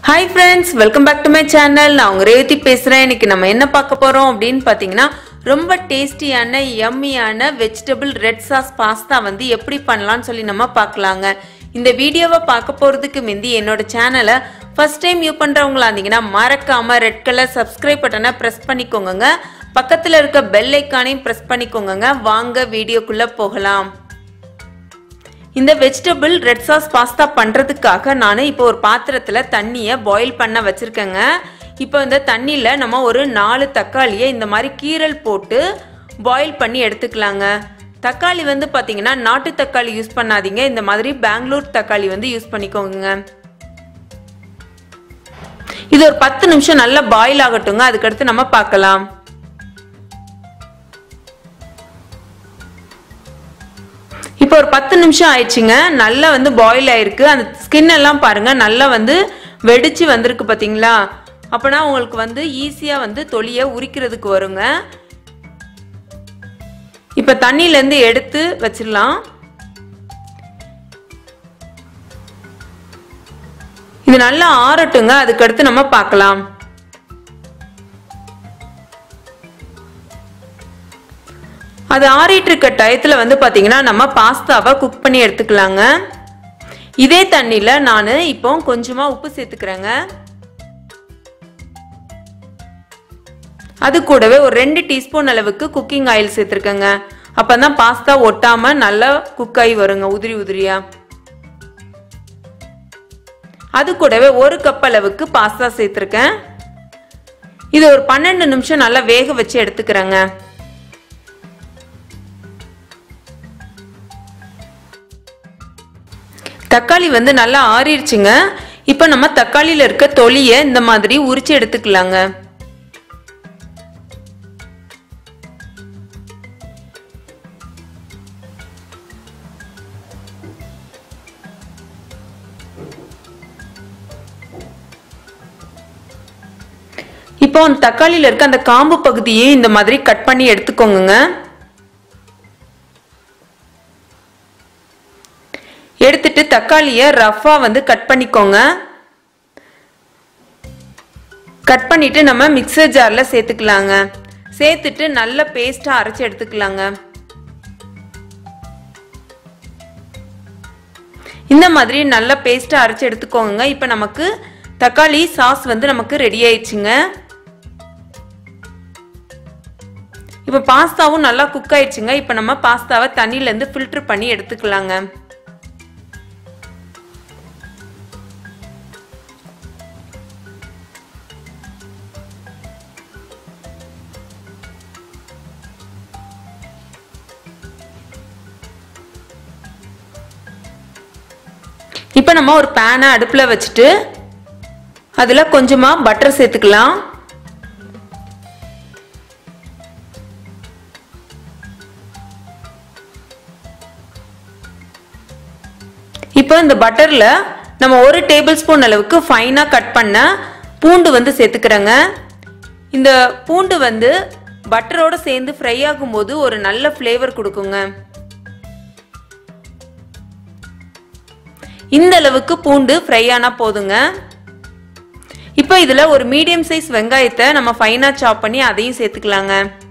Hi friends, welcome back to my channel. நான் உங்க ரேவதி பேசுறேன். இன்னைக்கு நம்ம என்ன பார்க்க போறோம் அப்படினு பாத்தீங்கன்னா ரொம்ப டேஸ்டியான யம்மியான வெஜிடபிள் ரெட் சாஸ் பாஸ்தா வந்து எப்படி பண்ணலாம்னு சொல்லி நம்ம பார்க்கலாங்க. இந்த வீடியோவை பார்க்க போறதுக்கு முந்தி என்னோட சேனலை ஃபர்ஸ்ட் டைம் வியூ பண்றவங்களா இருந்தீங்கன்னா மறக்காம ரெட் கலர் subscribe பட்டனை பிரஸ் பண்ணிக்கோங்க. பக்கத்துல இருக்க பெல் ஐகானையும் பிரஸ் பண்ணிக்கோங்க. வாங்க வீடியோக்குள்ள போகலாம். இந்த வெஜிடபிள் ரெட் சாஸ் பாஸ்தா பண்றதுக்காக நான் இப்போ ஒரு பாத்திரத்துல தண்ணியை பாயில் பண்ண வச்சிருக்கேங்க. இப்போ இந்த தண்ணியில நம்ம ஒரு 4 தக்காளியை இந்த மாதிரி கீரல் போட்டு பாயில் பண்ணி எடுத்துக்கலாங்க. தக்காளி வந்து பாத்தீங்கன்னா நாட்டு தக்காளி யூஸ் பண்ணாதீங்க, இந்த மாதிரி பெங்களூர் தக்காளி வந்து யூஸ் பண்ணிக்கோங்க. இது ஒரு 10 நிமிஷம் நல்லா பாயில் ஆகட்டுங்க, அதுக்கடுத்து நம்ம பார்க்கலாம். இப்போ ஒரு 10 நிமிஷம் ஆயிடுச்சுங்க, நல்லா வந்து பாயில் ஆயிருக்கு. அந்த ஸ்கின் எல்லாம் பாருங்க நல்லா வந்து வெடிச்சு வந்திருக்கு பாத்தீங்களா. அப்பனா உங்களுக்கு வந்து ஈஸியா வந்து தொலியை உரிக்கிறதுக்கு வருங்க. இப்ப தண்ணியில இருந்து எடுத்து வச்சிடலாம். இது நல்லா ஆறட்டுங்க, அதுக்கடுத்து நம்ம பார்க்கலாம். அது ஆறிட்டு இருக்க டயத்துல வந்து பாத்தீங்கன்னா நம்ம பாஸ்தாவை குக் பண்ணி எடுத்துக்கலாங்க. இதே தண்ணியில நான் இப்போ கொஞ்சமா உப்பு சேர்த்துக்கிறேங்க. அது கூடவே ஒரு 2 டீஸ்பூன் அளவுக்கு குக்கிங் ஆயில் சேர்த்திருக்கேங்க. அப்பதான் பாஸ்தா ஒட்டாம நல்லா குக் ஆகி வருங்க, உதிரி உதிரியா. அது கூடவே 1 கப் அளவுக்கு பாஸ்தா சேர்த்திருக்கேன். இது ஒரு 12 நிமிஷம் நல்லா வேக வச்சு எடுத்துக்கிறேங்க. தக்காளி வந்து நல்லா ஆறிடுச்சுங்க. இப்போ நம்ம தக்காளியில இருக்க தொலியை இந்த மாதிரி உரிச்சு எடுத்துக்கலாங்க. இப்போ அந்த தக்காளியில இருக்க அந்த காம்பு பகுதியை இந்த மாதிரி கட் பண்ணி எடுத்துக்கோங்க. எடுத்துட்டு தக்காளியை ரஃபா வந்து கட் பண்ணிக்கோங்க. கட் பண்ணிட்டு நம்ம மிக்சர் ஜார்ல சேர்த்துக்கலாங்க. சேர்த்துட்டு நல்ல பேஸ்டா அரைச்சு எடுத்துக்கலாங்க. இந்த மாதிரி நல்ல பேஸ்டா அரைச்சு எடுத்துக்கோங்க. இப்போ நமக்கு தக்காளி சாஸ் வந்து நமக்கு ரெடி ஆயிடுச்சுங்க. இப்போ பாஸ்தாவும் நல்லா குக் ஆயிடுச்சுங்க. இப்போ நம்ம பாஸ்தாவை தண்ணியில இருந்து ஃபில்டர் பண்ணி எடுத்துக்கலாங்க. இப்போ நம்ம ஒரு பேனை அடுப்புல வச்சுட்டு அதுல கொஞ்சமா பட்டர் சேர்த்துக்கலாம். இப்போ இந்த பட்டர்ல நம்ம 1 டேபிள் ஸ்பூன் அளவுக்கு ஃபைனா கட் பண்ண பூண்டு வந்து சேர்த்துக்கிறேங்க. இந்த பூண்டு வந்து பட்டரோட சேர்ந்து ஃப்ரை ஆகும்போது ஒரு நல்ல ஃப்ளேவர் கொடுக்குங்க. இந்த அளவுக்கு பூண்டு ஃப்ரை ஆனா போதுங்க. இப்போ இதுல ஒரு மீடியம் சைஸ் வெங்காயத்தை நம்ம ஃபைனா சாப் பண்ணி அதையும் சேர்த்துக்கலாங்க.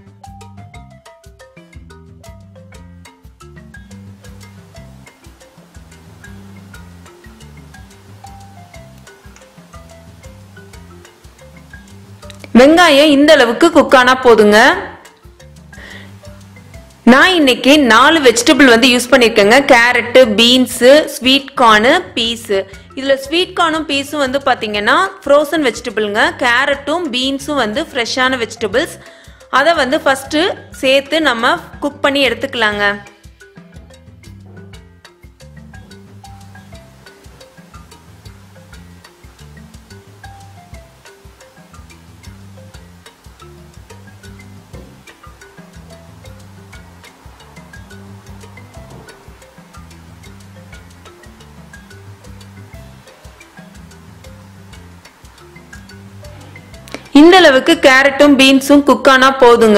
வெங்காயம் இந்த அளவுக்கு குக் ஆனா போதுங்க. நான் இன்னைக்கு 4 வெஜிடபிள் வந்து யூஸ் பண்ணிருக்கேங்க. Carrot, beans, sweet corn, peas. இதுல ஸ்வீட் கார்னும் பீஸும் வந்து பாத்தீங்கன்னா ஃப்ரோசன் வெஜிடபிள்ங்க. கேரட்டும் பீன்ஸும் வந்து ஃப்ரெஷ்ஷான வெஜிடபிள்ஸ். அதை வந்து ஃபர்ஸ்ட் சேர்த்து நம்ம குக் பண்ணி எடுத்துக்கலாங்க. இந்த அளவுக்கு கேரட்டும் பீன்ஸும் குக் ஆனா போதுங்க.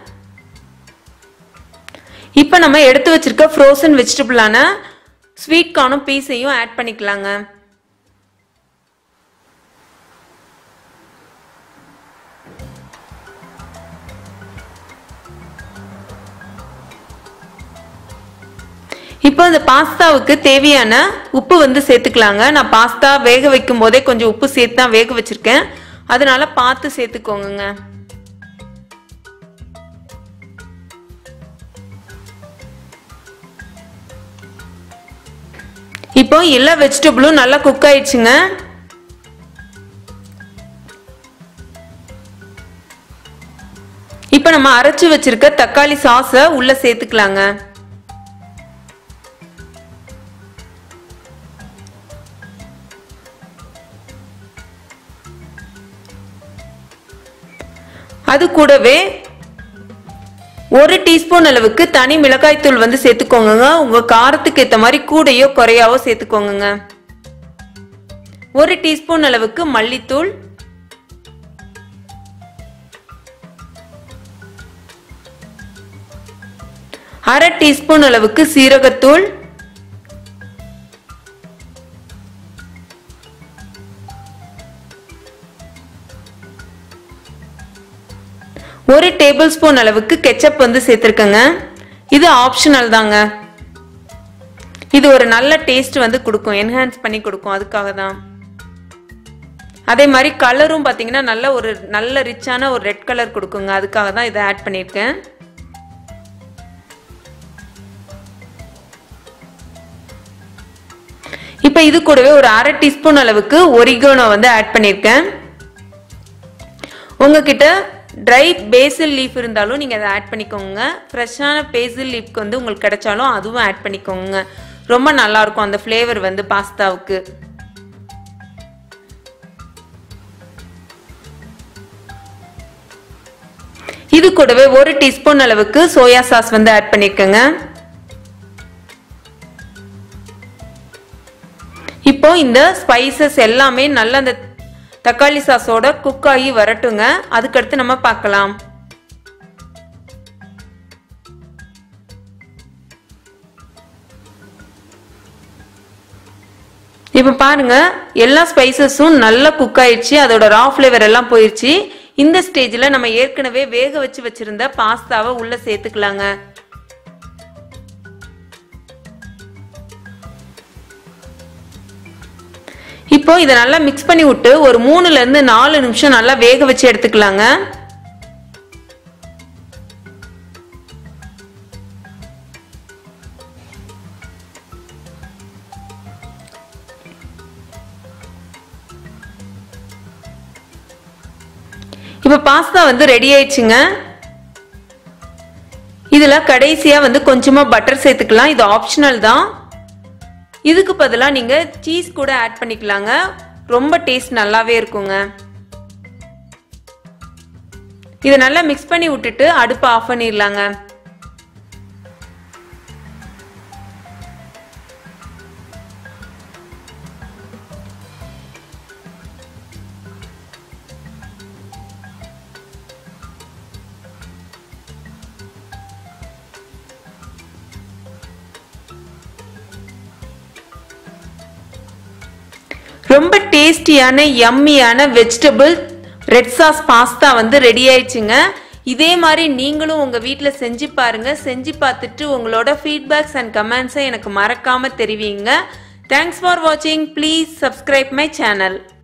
இப்போ நம்ம எடுத்து வச்சிருக்க ஃப்ரோசன் வெஜிடபிளான ஸ்வீட் கார்னும் பீஸையும் ஆட் பண்ணிக்கலாங்க. இப்போ இந்த பாஸ்தாவுக்கு தேவையான உப்பு வந்து சேர்த்துக்கலாங்க. நான் பாஸ்தா வேக வைக்கும் போதே கொஞ்சம் உப்பு சேர்த்து தான் வேக வச்சிருக்கேன், அதனால பார்த்து சேர்த்துக்கோங்க. இப்போ எல்லா வெஜிடபிளும் நல்லா குக் ஆயிடுச்சுங்க. இப்போ நம்ம அரைச்சு வச்சிருக்க தக்காளி சாஸை உள்ள சேர்த்துக்கலாங்க. அது கூடவே 1 டீஸ்பூன் அளவுக்கு தனி மிளகாய் தூள் வந்து சேர்த்துக்கோங்க. உங்க காரத்துக்கு ஏத்த மாதிரி கூடையோ குறையாவோ சேர்த்துக்கோங்க. 1 டீஸ்பூன் அளவுக்கு மல்லித்தூள், 1/2 டீஸ்பூன் அளவுக்கு சீரகத்தூள், 1 டேபிள் ஸ்பூன் அளவுக்கு கெச்சப் வந்து சேர்த்திருக்கேங்க. இது ஆப்ஷனல் தாங்க. இது ஒரு நல்ல டேஸ்ட் வந்து கொடுக்கும், என்ஹான்ஸ் பண்ணி கொடுக்கும், அதுக்காக தான். அதே மாதிரி கலரும் பாத்தீங்கன்னா நல்ல ரிச்சான ஒரு ரெட் கலர் கொடுக்குங்க, அதுக்காக தான் இதை ஆட் பண்ணியிருக்கேன். இப்போ இது கூடவே ஒரு 1/2 டீஸ்பூன் அளவுக்கு ஒரிகானோ வந்து ஆட் பண்ணியிருக்கேன். உங்ககிட்ட ட்ரை பேசில் லீஃப் இருந்தாலும் நீங்க அதை ஆட் பண்ணிக்கோங்க. ஃப்ரெஷ்ஷான பேசில் லீஃப்க்கு வந்து உங்களுக்கு கிடைச்சாலும் அதுவும் ஆட் பண்ணிக்கோங்க. ரொம்ப நல்லா இருக்கும் அந்த ஃப்ளேவர் வந்து பாஸ்தாவுக்கு. இது கூடவே 1 டீஸ்பூன் அளவுக்கு சோயா சாஸ் வந்து ஆட் பண்ணிக்கோங்க. இப்போ இந்த ஸ்பைசஸ் எல்லாமே நல்லா அந்த தக்காளி சாஸோட குக் ஆகி வரட்டுங்க, அதுக்கடுத்து நம்ம பார்க்கலாம். இப்ப பாருங்க, எல்லா ஸ்பைசஸும் நல்லா குக் ஆயிடுச்சு, அதோட ரா ஃபிளேவர் எல்லாம் போயிடுச்சு. இந்த ஸ்டேஜ்ல நம்ம ஏற்கனவே வேக வச்சிருந்த பாஸ்தாவை உள்ள சேர்த்துக்கலாங்க. இப்போ இதை நல்லா மிக்ஸ் பண்ணி விட்டு ஒரு 3ல இருந்து 4 நிமிஷம் நல்லா வேக வச்சு எடுத்துக்கலாங்க. இப்ப பாஸ்தா வந்து ரெடி ஆயிடுச்சுங்க. இதுல கடைசியா வந்து கொஞ்சமா பட்டர் சேர்த்துக்கலாம், இது ஆப்ஷனல் தான். இதுக்கு பதிலா நீங்க சீஸ் கூட ஆட் பண்ணிக்கலாங்க, ரொம்ப டேஸ்ட் நல்லாவே இருக்குங்க. இதை நல்லா மிக்ஸ் பண்ணி விட்டுட்டு அடுப்பை ஆஃப் பண்ணிடலாங்க. ரொம்ப டேஸ்டியான யம்மியான வெஜிடபிள் ரெட் சாஸ் பாஸ்தா வந்து ரெடி ஆயிடுச்சுங்க. இதே மாதிரி நீங்களும் உங்க வீட்ல செஞ்சு பாருங்க. செஞ்சு பார்த்துட்டு உங்களோட ஃபீட்பேக்ஸ் அண்ட் கமெண்ட்ஸை எனக்கு மறக்காம தெரிவிங்க. தேங்க்ஸ் ஃபார் வாட்சிங். Please subscribe my channel.